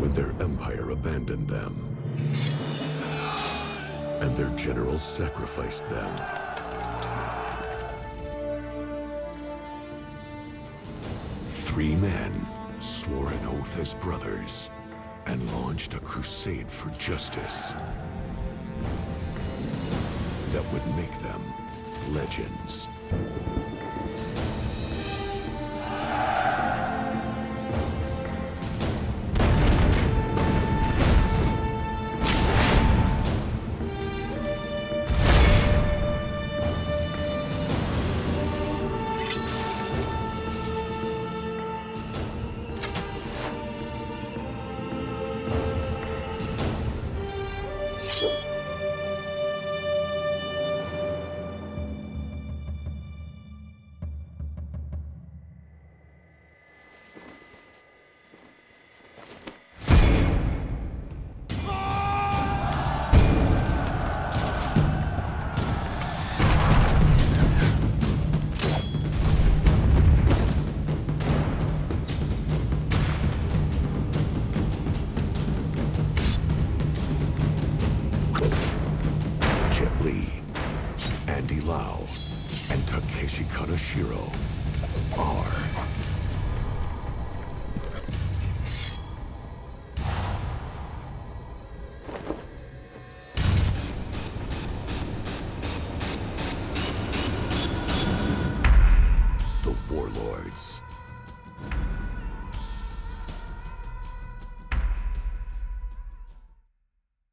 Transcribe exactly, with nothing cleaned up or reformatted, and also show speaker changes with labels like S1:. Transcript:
S1: when their empire abandoned them. And their generals sacrificed them. Three men swore an oath as brothers and launched a crusade for justice that would make them legends.